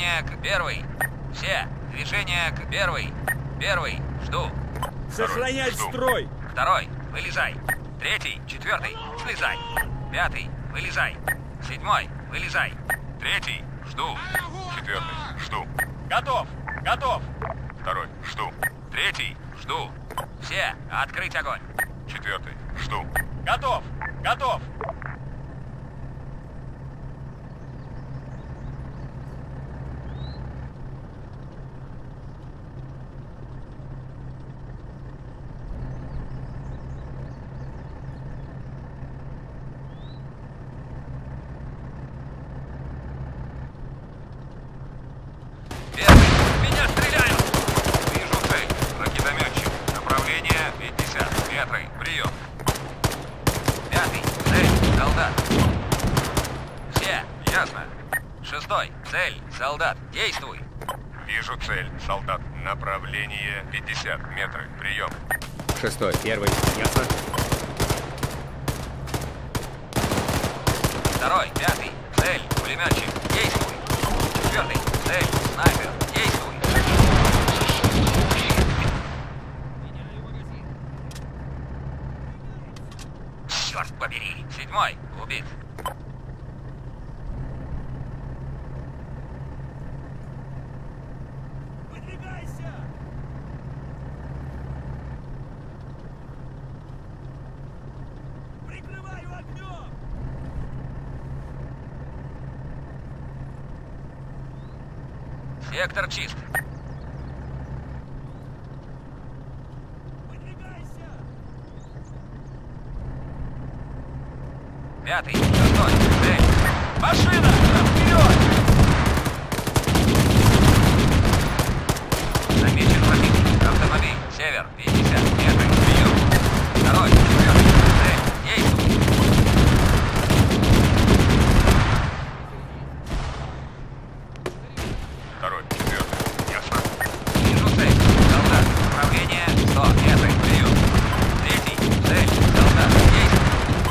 Движение к первой. Все. Движение к первой. Первый. Жду. Сохранять строй. Второй. Вылезай. Третий. Четвертый. Слезай. Пятый. Вылезай. Седьмой. Вылезай. Третий. Жду. Четвертый. Жду. Готов. Готов. Второй. Жду. Третий. Жду. Все. Открыть огонь. Четвертый. Жду. Готов. Готов. Меня стреляют! Вижу цель. Ракетометчик. Направление 50 метров. Прием. Пятый. Цель. Солдат. Все. Ясно. Шестой. Цель. Солдат. Действуй. Вижу цель. Солдат. Направление 50 метров. Прием. Шестой, первый. Ясно? Второй. Пятый. Цель. Пулеметчик. Действуй. Четвертый. Цель. Снайпер. Действуй. Черт побери. Седьмой. Убит. Выдвигайся! Прикрываю огнем! Сектор чист. Выдвигайся! Пятый. Шестой. Цель. Машина! Вперед! Замечен противник. Автомобиль. Север. 50 метров. Прием. Второй. Четвертый. Цель. Действуй. Второй. Четвертый. Ясно. Вижу цель. Солдат. Направление 100 метров. Прием. Третий. Цель. Солдат. Действуй.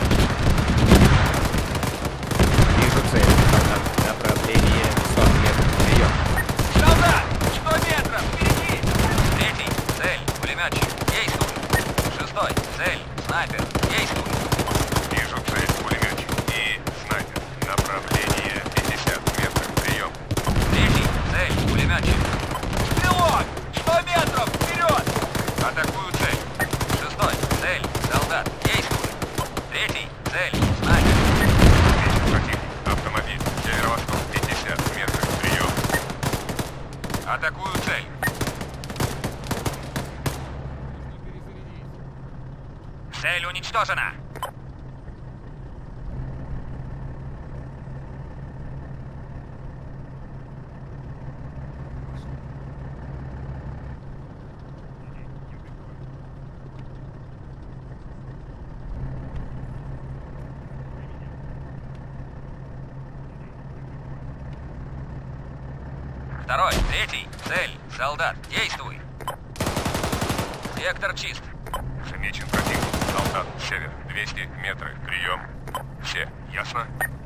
Вижу цель. Солдат. Направление 100 метров. Прием. Солдат! 100 метров! Впереди! Третий. Цель. Пулеметчик. Действуй. Шестой. Цель. Снайпер. Действуй. Вижу цель. Пулеметчик. И снайпер. Направление 50 метров. Прием. Третий. Цель. Пулеметчик. Стрелок! 100 метров! Вперед! Атакую цель. Шестой. Цель. Солдат. Действуй. Третий. Цель. Снайпер. Замечен противник. Автомобиль. Северо-восток. 50 метров. Прием. Атакую цель. Цель уничтожена. Второй. Третий. Цель. Солдат. Действуй. Сектор чист. Замечен противник. Солдат. Север. 200 метров. Прием. Все. Ясно?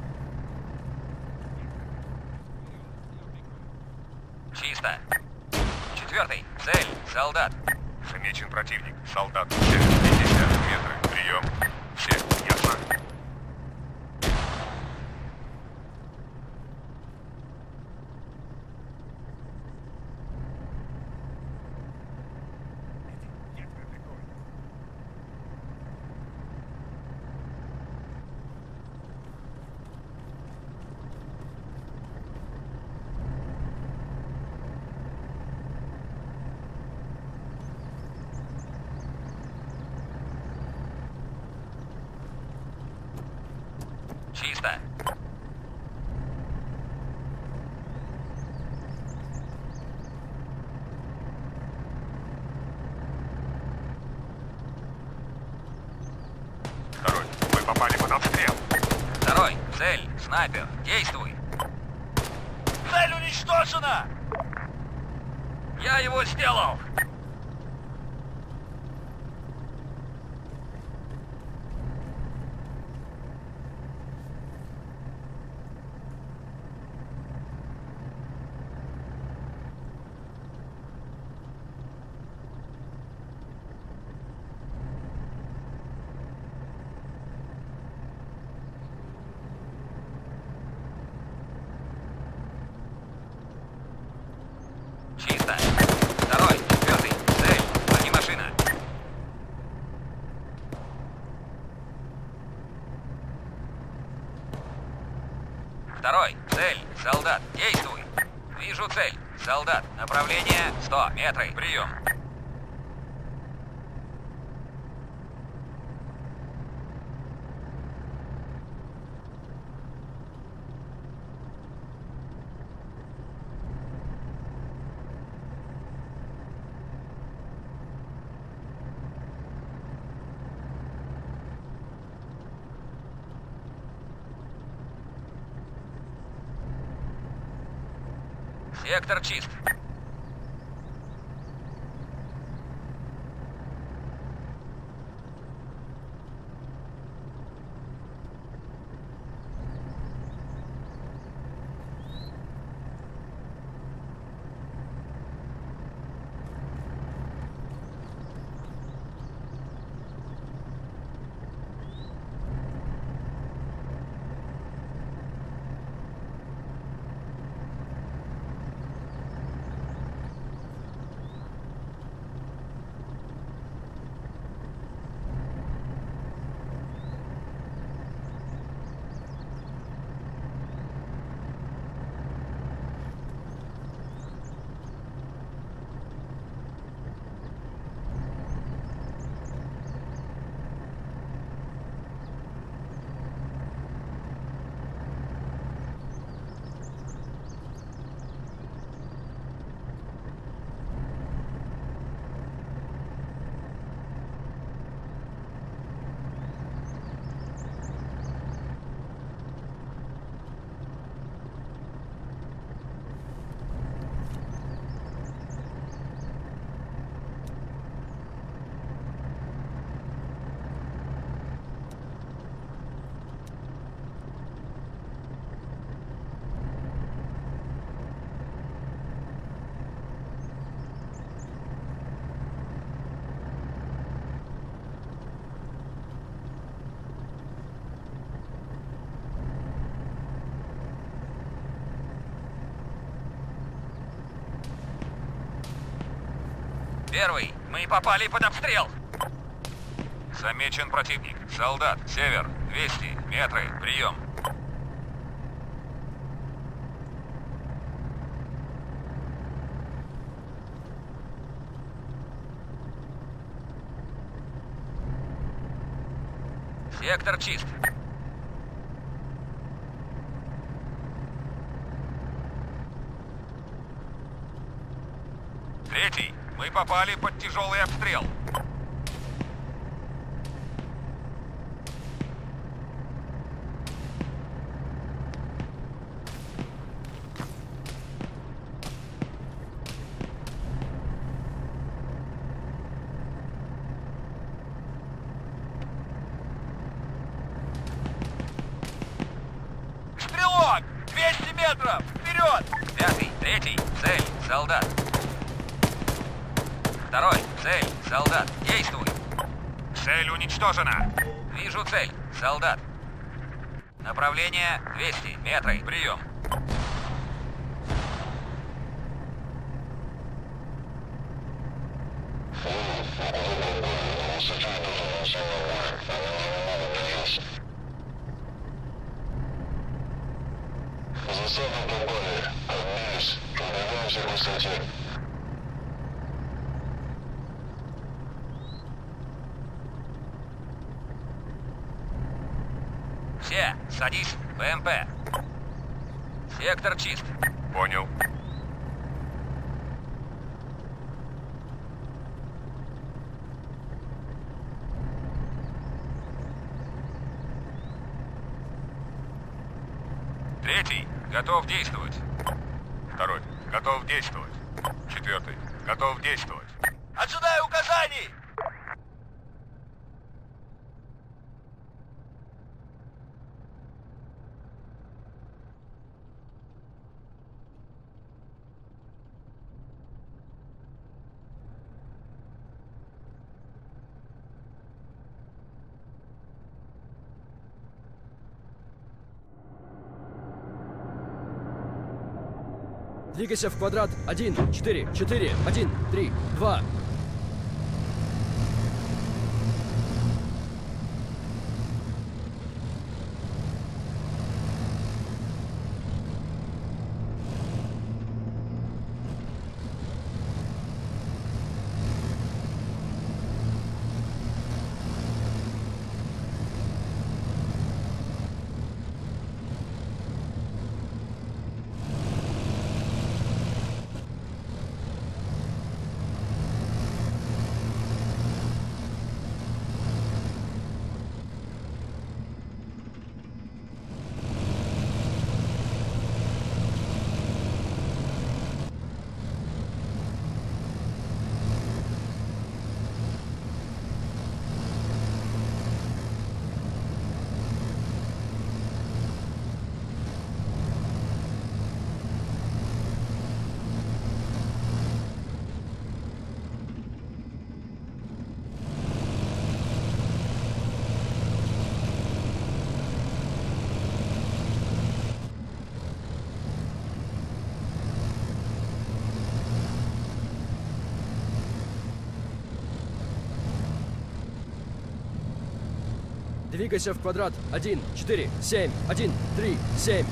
Чисто. Четвертый. Цель. Солдат. Замечен противник. Солдат. Север. 50 метров. Прием. Все. Ясно? Чисто. Второй. Вы попали под обстрел. Второй. Цель. Снайпер. Действуй. Цель уничтожена! Я его сделал! метры, прием. Сектор чист. Первый. Мы попали под обстрел. Замечен противник. Солдат. Север. 200 метры. Прием. Сектор чист. Третий. Мы попали под тяжелый обстрел. Стрелок! 200 метров! Вперед! Пятый, третий, цель, солдат. Второй, цель, солдат, действуй. Цель уничтожена. Вижу цель, солдат. Направление 200 метров, прием. Засаду попали. Отбились. Продвигаемся к высоте. Все, садись, БМП. Сектор чист. Понял. Третий, готов действовать. Второй. Готов действовать. Четвертый. Готов действовать. Ожидаю указаний! Двигайся в квадрат 1, 4, 4, 1, 3, 2. Двигайся в квадрат. 1, 4, 7, 1, 3, 7.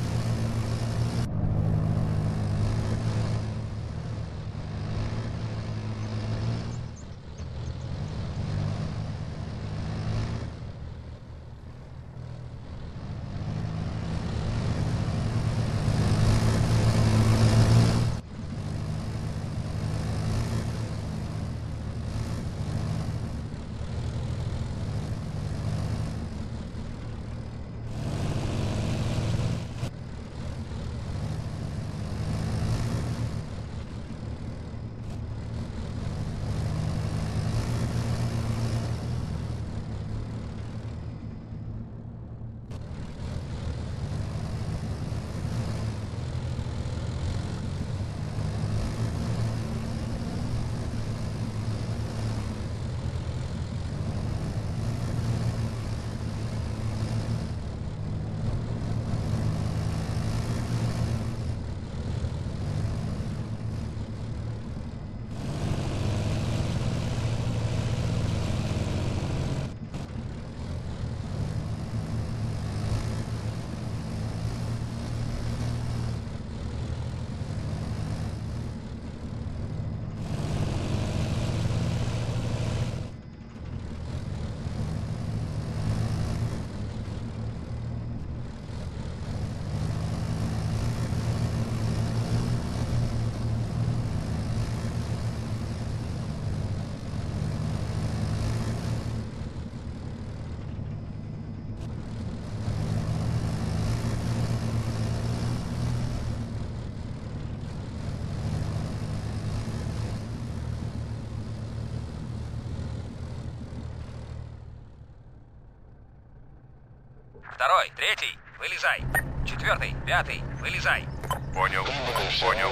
Второй, третий, вылезай. Четвертый, пятый, вылезай. Понял. Понял.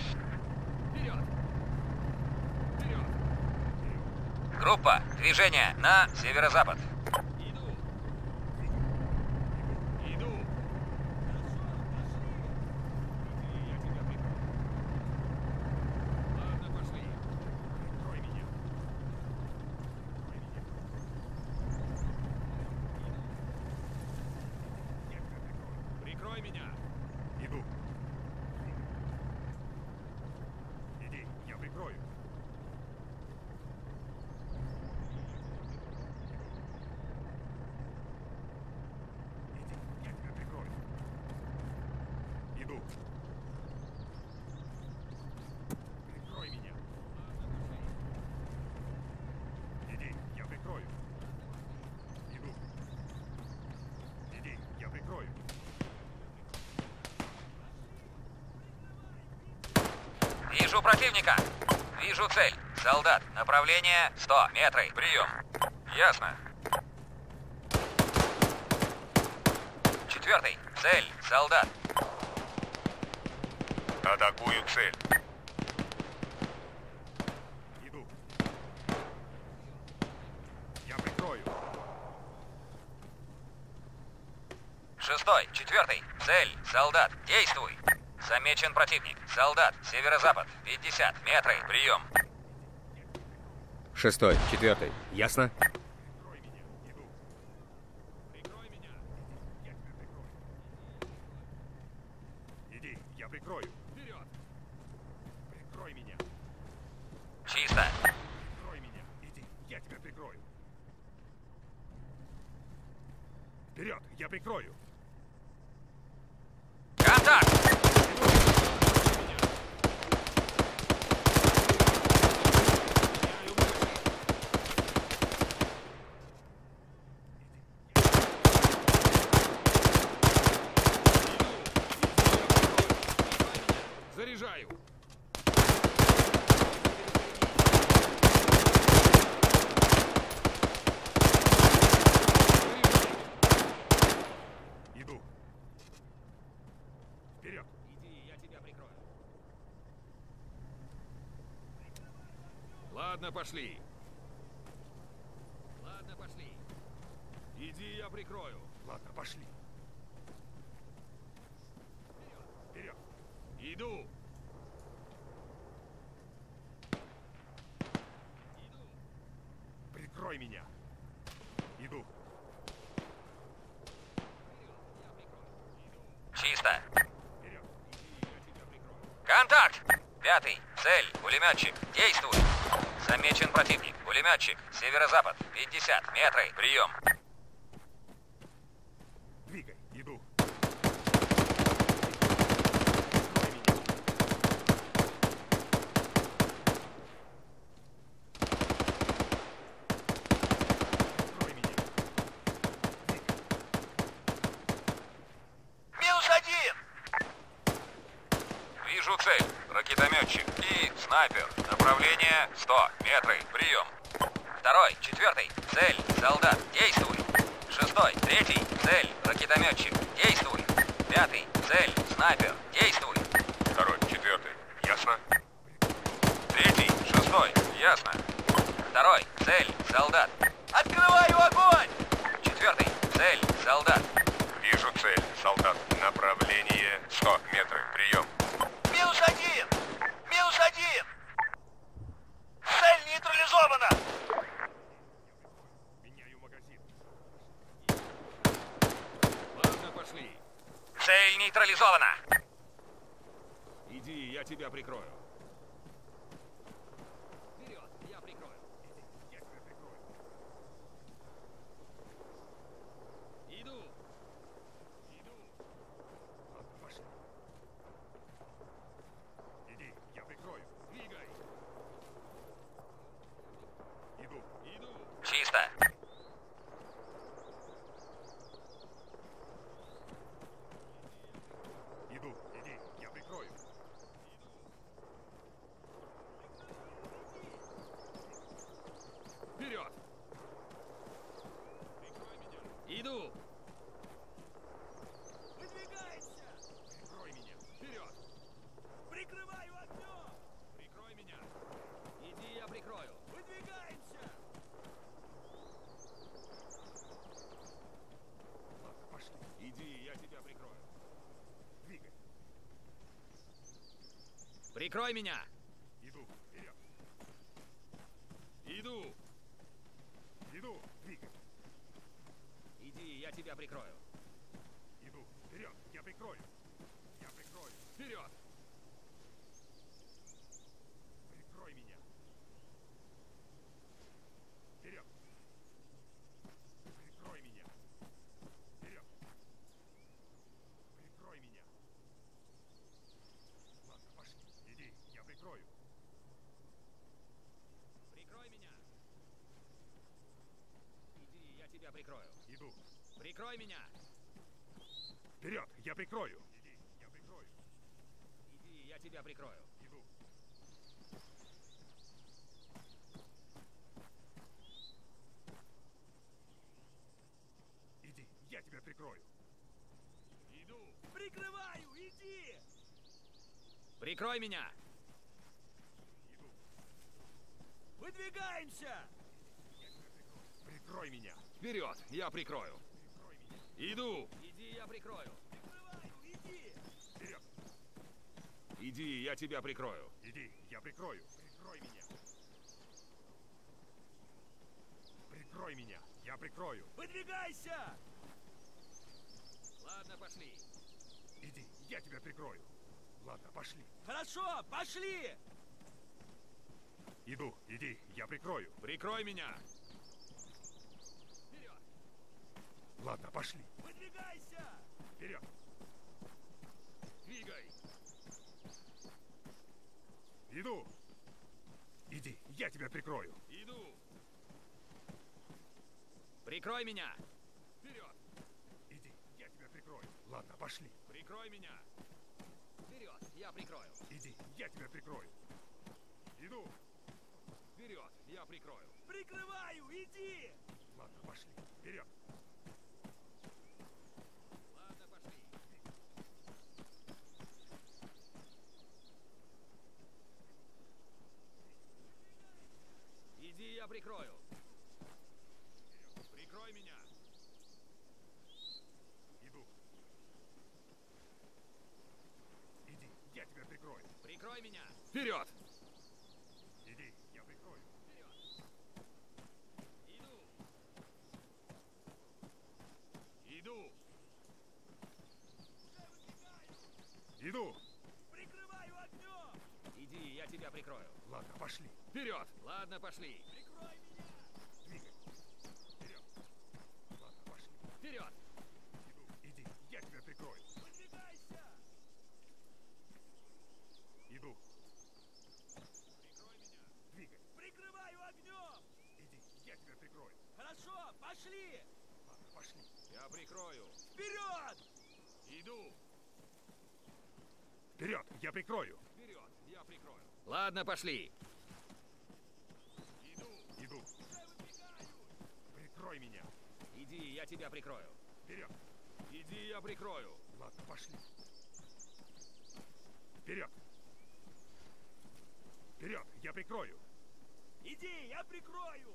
Группа, движение на северо-запад. Прикрой меня. Иду. Иди, я прикрою. Иди, я тебя прикрою. Иду. Прикрой меня. Иди, я прикрою. Иду. Иди, я прикрою. Вижу противника. Вижу цель. Солдат. Направление 100 метров. Прием. Ясно. Четвертый. Цель. Солдат. Атакую цель. Иду. Я прикрою. Шестой. Четвертый. Цель. Солдат. Действуй. Замечен противник. Солдат. Северо-запад. 50 метров. Прием. Шестой, четвертый. Ясно? Прикрой меня. Иду. Прикрой меня. Я тебя прикрою. Иди, я прикрою. Вперед. Прикрой меня. Чисто. Прикрой меня. Иди, я тебя прикрою. Вперед, я прикрою. Контакт. Заряжаю. Иду. Вперед. Иди, я тебя прикрою. Ладно, пошли. Ладно, пошли. Иди, я прикрою. Ладно, пошли. Вперед. Иду. Иду. Прикрой меня. Иду. Цель, пулеметчик, действуй. Замечен противник. Пулеметчик, северо-запад, 50 метры, прием. Двигай, иду. Прикрой меня. Минус 1! Вижу цель. Ракетометчик и снайпер. Направление 100 метры. Прием. Второй, четвертый. Цель. Солдат. Действуй. Шестой, третий. Цель. Ракетометчик. Действуй. Пятый. Цель. Снайпер. Действуй. Второй, четвертый. Ясно? Третий, шестой. Ясно. Второй. Цель. Солдат. Открываю огонь! Четвертый. Цель. Солдат. Вижу цель. Солдат. Направление 100 метров. Прием. Минус 1! Минус 1! Цель нейтрализована! Меняю магазин. Ладно, пошли. Цель нейтрализована! Иди, я тебя прикрою. Вперед, я прикрою. Я тебя прикрою. Иду. Иду. Ладно, пошли. Иди, я прикрою. Двигай. Иду. Иду. Чисто. Иду. Иди, я прикрою. Вперед. Иду. Выдвигаемся. Прикрой меня. Вперед. Прикрываю огнем. Прикрой меня. Иди, я прикрою. Выдвигаемся. Ладно, пошли. Иди, я тебя прикрою. Двигай. Прикрой меня. Иду. Вперед. Иду. Иду. Двигай. Иди, я тебя прикрою. Иду. Вперед. Я прикрою. Я прикрою. Вперед. Прикрой меня. Вперед. Прикрой меня. Вперед. Прикрой меня. Ладно, пошли. Иди, я прикрою. Прикрой меня. Иди, я тебя прикрою. Иду. Прикрой меня. Вперед, я прикрою. Иди, я прикрою. Иди, я тебя прикрою. Иду. Иди, я тебя прикрою. Иду. Прикрываю. Иди. Прикрой меня. Иду. Выдвигаемся. Прикрой меня. Вперед. Я прикрою. Прикрой меня. Иду. Иди, я прикрою. Прикрываю. Иди. Вперед. Иди, я тебя прикрою. Иди, я прикрою. Прикрой меня. Прикрой меня. Я прикрою. Выдвигайся. Ладно, пошли. Иди, я тебя прикрою. Ладно, пошли. Хорошо, пошли. Иду, иди, я прикрою. Прикрой меня. Вперед. Ладно, пошли. Выдвигайся. Вперед. Двигай. Иду. Иди, я тебя прикрою. Иду. Прикрой меня. Вперед. Иди, я тебя прикрою. Ладно, пошли. Прикрой меня. Вперед, я прикрою. Иди, я тебя прикрою. Иду. Вперед. Я прикрою. Прикрываю. Иди. Ладно, пошли. Вперед. Ладно, пошли. Иди, я прикрою. Прикрой меня. Иду. Иди, я тебя прикрою. Прикрой меня. Вперед. Иди, я прикрою. Иду. Иду. Иду. Прикрываю огнем. Иди, я тебя прикрою. пошли. Прикрой меня! Двигай. Вперед. Ладно, пошли. Вперед! Иду. Иди, я тебя прикрою. Выдвигайся! Иду. Прикрой меня! Двигай. Прикрываю огнем! Иди, я тебя прикрою. Хорошо, пошли! Ладно, пошли. Я прикрою! Вперед! Иду! Вперед, я прикрою. Вперед! Я прикрою! Ладно, пошли. Иду! Иду. Уже выдвигаюсь! Прикрой меня. Иди, я тебя прикрою. Вперед. Иди, я прикрою! Ладно, пошли. Вперед. Вперед, я прикрою. Иди, я прикрою!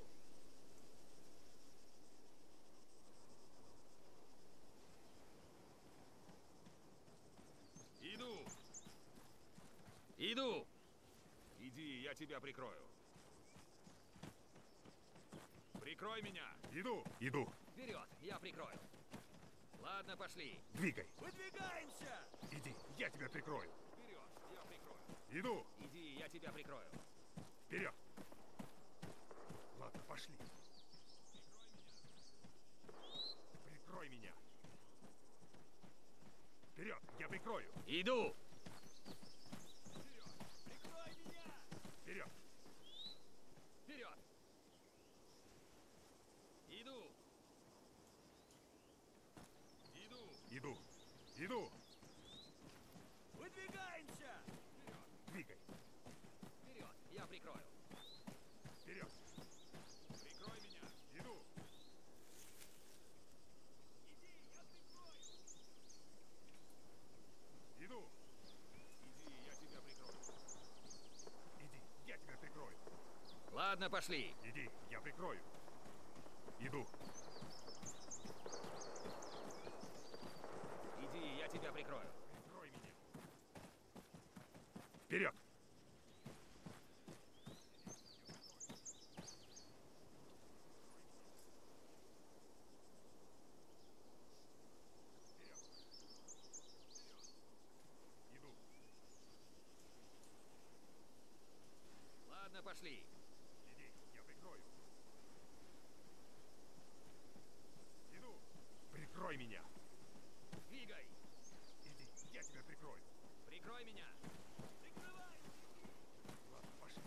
Иду! Иду. Иди, я тебя прикрою! Прикрой меня! Иду. Иду. Вперед, я прикрою. Ладно, пошли. Двигай. Выдвигаемся! Иди, я тебя прикрою. Вперед! Я прикрою! Иду. Иди, я тебя прикрою. Вперед. Ладно, пошли. Прикрой меня. Вперед, я прикрою. Иду. Прикрой меня! Вперед. Вперед. Иду. Иду! Иду. Иду. Выдвигаемся! Двигай. Вперед, я прикрою. Вперед. Прикрой меня! Иду. Иди, я прикрою! Иду. Иди, я тебя прикрою! Иди, я тебя прикрою. Ладно, пошли. Иди, я прикрою. Иду. Иди, я тебя прикрою. Прикрой меня. Вперед. Вперед. Иду. Ладно, пошли. Иди, я прикрою. Иду. Прикрой меня. Двигай. Иди, я тебя прикрою. Прикрой меня. Прикрывай! Ладно, пошли.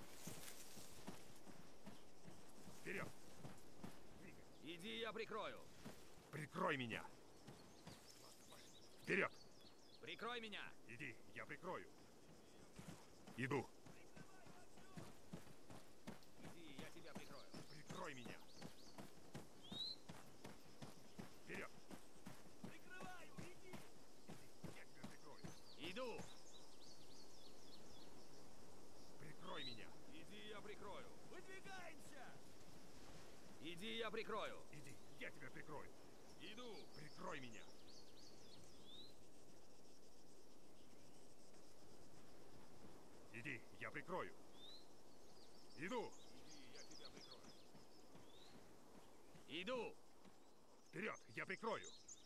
Вперед. Двигай. Иди, я прикрою. Прикрой меня. Ладно, пошли. Вперед. Прикрой меня. Иди, я прикрою. Иду. Иди, я тебя прикрою. Прикрой меня. Вперед. Прикрываю! Иди! Я тебя прикрою. Иду. Прикрой меня. Иди, я прикрою! Выдвигаемся! Иди, я прикрою. Иди, я тебя прикрою. Иду! Прикрой меня. Иди, я прикрою. Иду. Иди, я тебя прикрою! Иду. Вперед, я прикрою.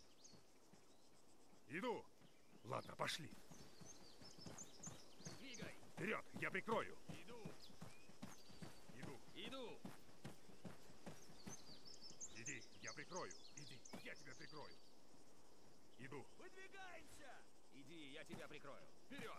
Иду. Ладно, пошли. Двигай. Вперед, я прикрою. Иду! Иду. Иду. Иди, я прикрою. Иди, я тебя прикрою. Иду. Выдвигаемся! Иди, я тебя прикрою. Вперед!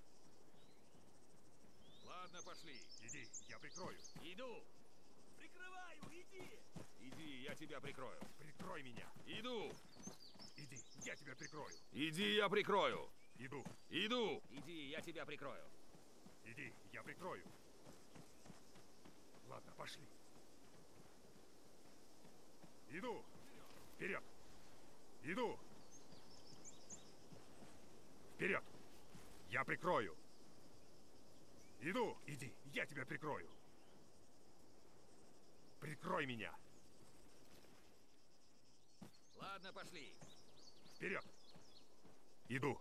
Ладно, пошли! Иди, я прикрою. Иду. Прикрываю! Иди! Иди, я тебя прикрою. Прикрой меня. Иду! Иди, я тебя прикрою. Иди, я прикрою! Иду. Иду! Иди, я тебя прикрою. Иди, я прикрою. Ладно, пошли. Иду. Вперед. Иду. Вперед. Я прикрою. Иду. Иди, я тебя прикрою. Прикрой меня. Ладно, пошли. Вперед. Иду.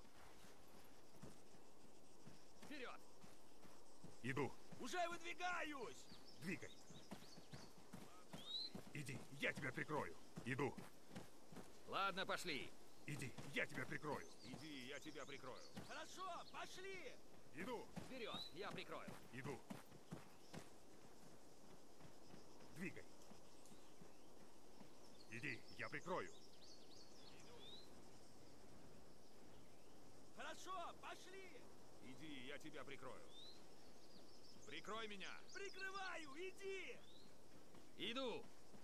Вперед. Иду. Уже выдвигаюсь! Двигай. Иди, я тебя прикрою. Иду. Ладно, пошли. Иди, я тебя прикрою. Иди, я тебя прикрою! Хорошо, пошли! Иду. Вперед, я прикрою. Иду. прикрою. Хорошо, пошли! Иди, я тебя прикрою. Прикрой меня! Прикрываю, иди! Иду!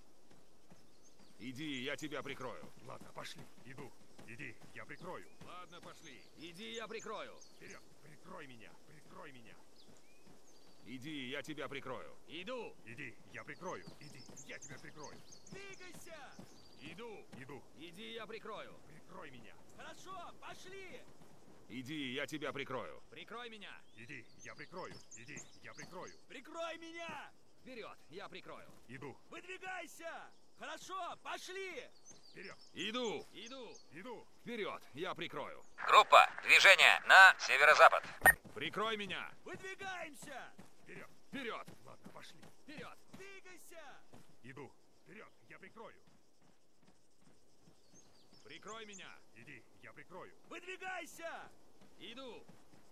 Иди, я тебя прикрою. Ладно, пошли. Иду. Иди, я прикрою. Ладно, пошли. Иди, я прикрою. Вперед. Прикрой меня. Прикрой меня. Иди, я тебя прикрою. Иду! Иди, я прикрою. Иди, я тебя прикрою. Двигайся! Иду! Иду. Иди, я прикрою. Прикрой меня. Хорошо, пошли! Иди, я тебя прикрою. Прикрой меня! Иди, я прикрою. Иди, я прикрою. Прикрой меня! Вперед, я прикрою. Иду. Выдвигайся! Хорошо, пошли! Вперед. Иду! Иду! Иду. Вперед, я прикрою. Группа, движение на северо-запад. Прикрой меня! Выдвигаемся! Вперед. Вперед! Ладно, пошли. Вперед! Двигайся! Иду. Вперед, я прикрою. Прикрой меня! Иди, я прикрою. Выдвигайся! Иду!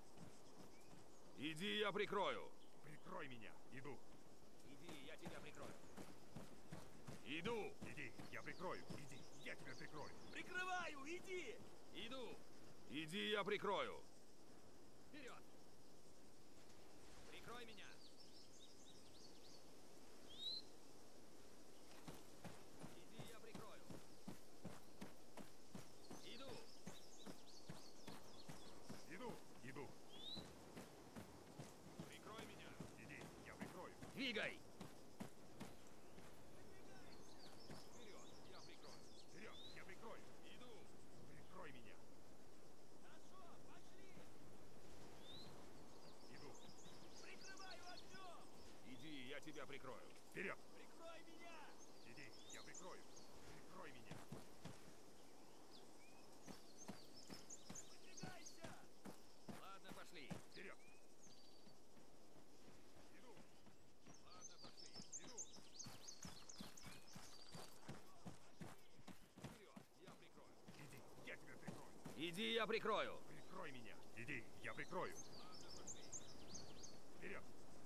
Иди, я прикрою. Прикрой меня. Иду. Иди, я тебя прикрою. Иду! Иди, я прикрою. Иди, я тебя прикрою. Прикрываю, иди! Иду! Иди, я прикрою. Вперед! Прикрой меня! Иди, я прикрою. Иду! Иду. Иду. Прикрой меня! Иди, я прикрою. Двигай! Вперед, я прикрою. Вперед, я прикрою. Иду! Прикрой меня. Хорошо, пошли! Иду. Прикрываю огнем! Иди, я тебя прикрою. Вперед. Прикрой меня! Иди, я прикрою. Прикрой меня. Выдвигайся! Ладно, пошли. Вперед. Иду. Ладно, пошли. Иду. Вперед, я прикрою. Иди, я тебя прикрою. Иди, я прикрою. Прикрой меня. Иди, я прикрою. Ладно, пошли. Вперед.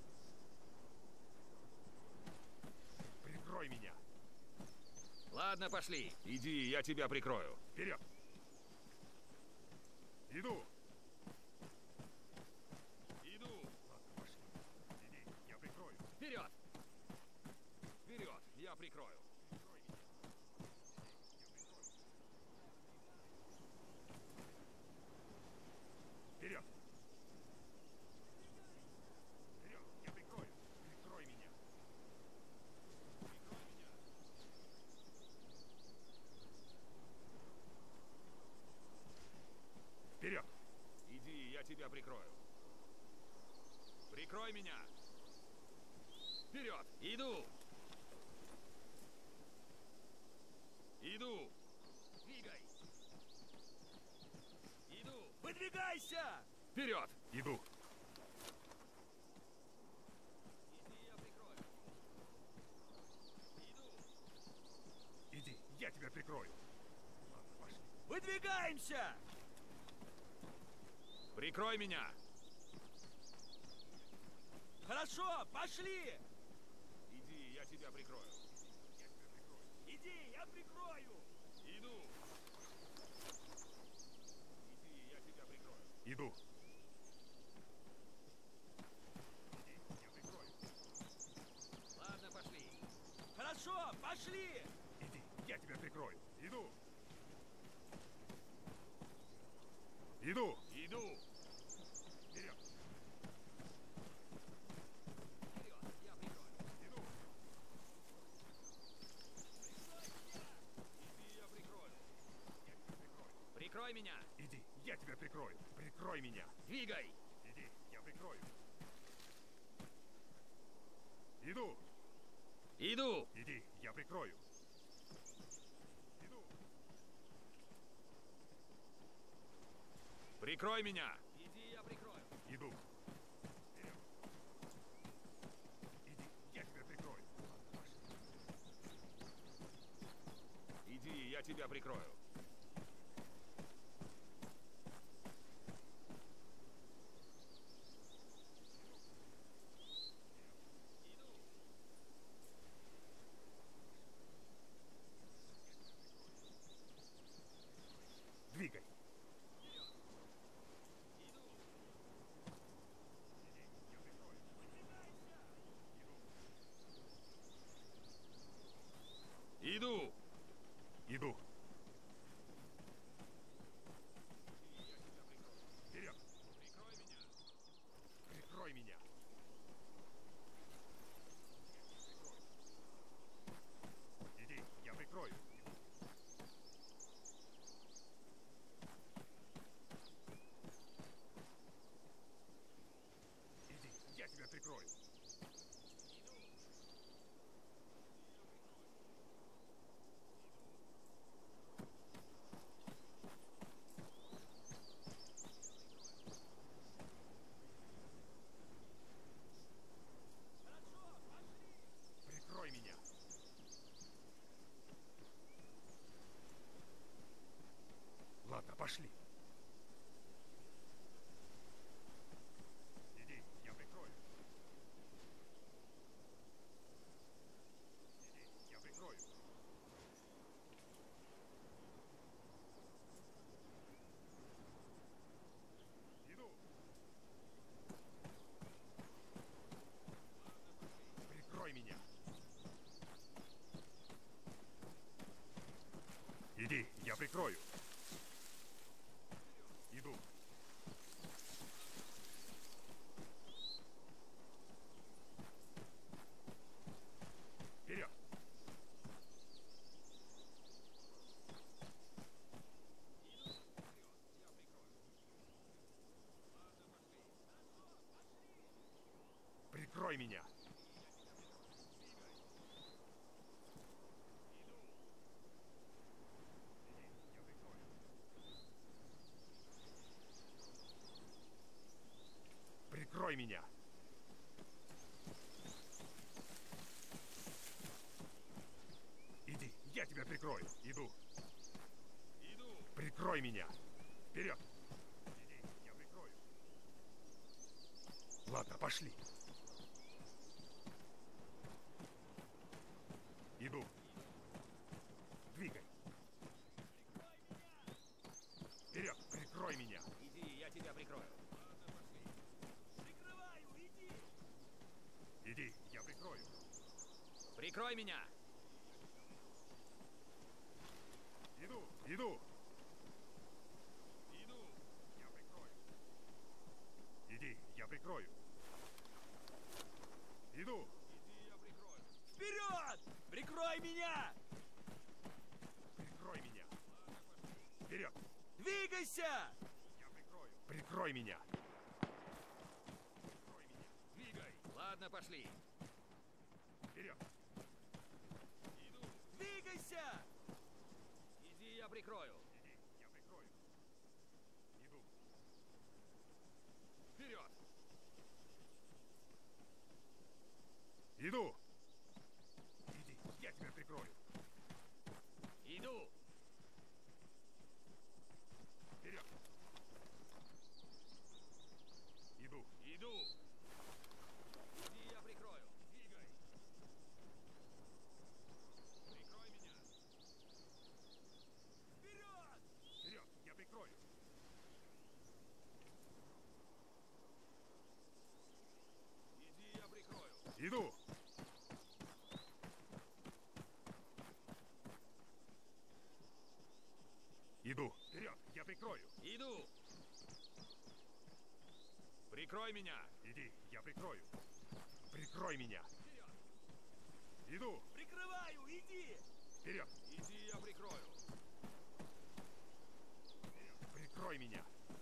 Прикрой меня. Ладно, пошли. Иди, я тебя прикрою. Вперед. Иду. Иду. Ладно, пошли. Иди, я прикрою. Вперед! Вперед, я прикрою. Прикрой меня. Вперед. Вперед, я прикрою. Прикрой меня. Прикрой меня. Вперед. Иди, я тебя прикрою. Прикрой меня. Вперед! Иду! Иду! Двигай! Иду! Выдвигайся! Вперед! Иду. Иди, я прикрою. Иду! Иди, я тебя прикрою. Ладно, пошли. Выдвигаемся! Прикрой меня! Хорошо, пошли! Иди, я тебя прикрою. Я тебя прикрою. Иди, я прикрою! Иду! Иди, я тебя прикрою. Иду. Иди, я прикрою. Ладно, пошли. Хорошо, пошли! Иди, я тебя прикрою. Иду. Иду. Иду! Вперед. Вперед, я прикрою. Иду. Иди, я прикрою. Я тебя прикрою. Прикрой меня! Иди, я тебя прикрою. Прикрой меня. Двигай! Иди, я прикрою. Иду. Иду! Иди, я прикрою. Иду. Прикрой меня! Иди, я прикрою. Иду. Вперед. Иди, я тебя прикрою. Пошли. Иди, я тебя прикрою. Иду! пошли. Иди, я прикрою. Иди, я прикрою. Иду. Прикрой меня. Иди, я прикрою. Иду. Вперед. Прикрой меня. Прикрой меня. Иди, я тебя прикрою. Иду. Иду. Прикрой меня. Вперед. Иди, я прикрою. Ладно, пошли. Иду. Двигай. Вперед, прикрой меня. Иди, я тебя прикрою. Прикрываю, иди! Иди, я прикрою. Прикрой меня! Иду, иду. Иду, я прикрою. Иди, я прикрою. Иду. Иди, я прикрою. Вперед! Прикрой меня! Прикрой меня. Вперед. Двигайся! Я прикрою. Прикрой меня. Прикрой меня. Двигай! Ладно, пошли. Вперед. Иду. Двигайся! Иди, я прикрою. Иди, я прикрою. Иду. Вперед! Иду. Иди, я тебя прикрою. Иду! Вперед. Иду. Иду! Иди, я прикрою. Двигай! Прикрой меня! Вперед! Вперед, я прикрою. Иди, я прикрою. Иду. Иду. Вперед, я прикрою. Иду! Прикрой меня! Иди, я прикрою. Прикрой меня. Вперед! Иду. Прикрываю! Иди! Вперед. Иди, я прикрою. Прикрой меня.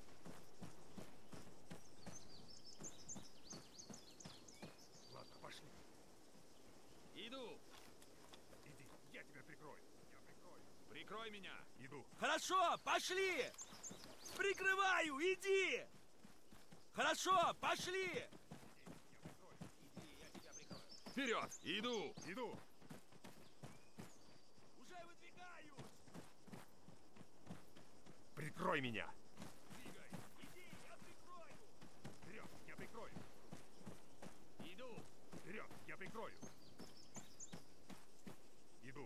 Ладно, пошли. Иду! Иди, я тебя прикрою. Я прикрою. Прикрой меня! Иду. Хорошо, пошли! Прикрываю, иди! Хорошо, пошли! Я прикрою. Иди, я тебя прикрою. Вперед! Иду! Иду. Уже выдвигаюсь! Прикрой меня. Двигай! Иди, я прикрою! Вперед, я прикрою. Иду! Вперед, я прикрою. Иду.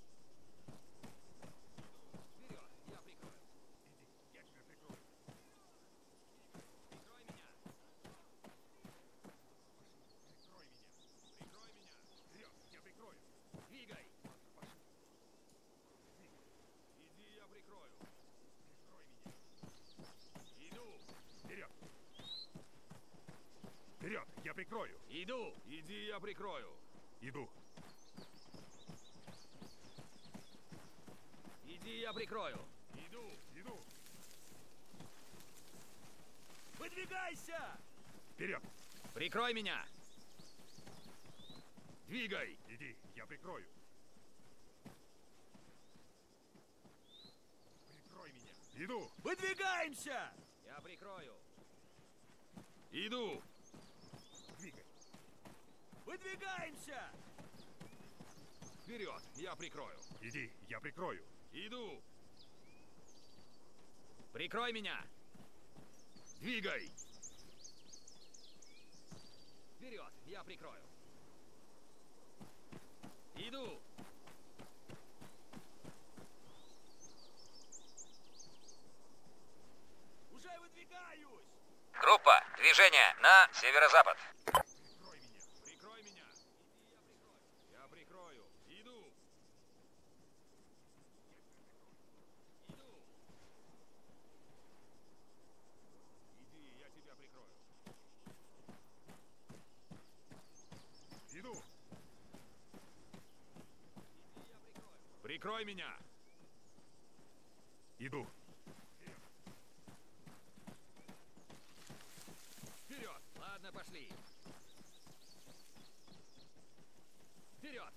Вперед, я прикрою! Иди, я тебя прикрою. Прикрой меня! Прикрой меня. Прикрой меня! Вперед, я прикрою. Двигай! Пошли. Иди, я прикрою! Прикрой меня. Иду! Вперед. Вперед, я прикрою. Иду! Иди, я прикрою! Иду. Иди, я прикрою! Иду! Иду. Выдвигайся! Вперед. Прикрой меня! Двигай! Иди, я прикрою. Прикрой меня. Иду. Выдвигаемся! Я прикрою! Иду! Двигай. Выдвигаемся! Вперед! Я прикрою! Иди, я прикрою. Иду! Прикрой меня! Двигай! Вперед, я прикрою. Иду! Уже выдвигаюсь! Группа, движение на северо-запад. Прикрой меня! Прикрой меня! Я прикрою. Иду! Иду! Иди, я тебя прикрою. Иду! Прикрой меня! Иду! Вперед! Ладно, пошли! Вперед!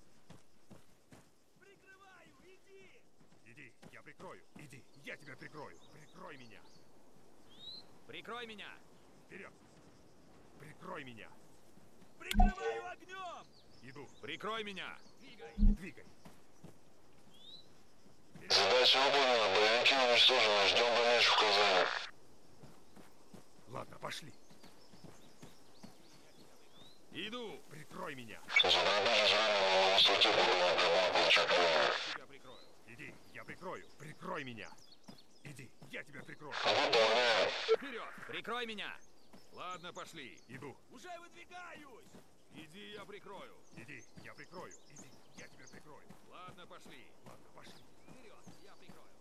Прикрываю! Иди! Иди, я прикрою! Иди, я тебя прикрою! Прикрой меня! Прикрой меня! Вперед! Прикрой меня! Прикрываю огнем! Иду! Прикрой меня! Двигай! Двигай! Задача выполнена, боевики уничтожены, ждем дальнейших указаний. Ладно, пошли! Иду! Прикрой меня! Задача зрения на высоте уровня прямого подчеркивания. Тебя прикрою! Иди, я прикрою! Прикрой меня! Иди, я тебя прикрою! Выполняем. Вперед! Прикрой меня! Ладно, пошли! Иду! Уже выдвигаюсь! Иди, я прикрою! Иди, я прикрою! Иди, я тебя прикрою! Ладно, пошли! Ладно, пошли! Вперед! Я прикрою!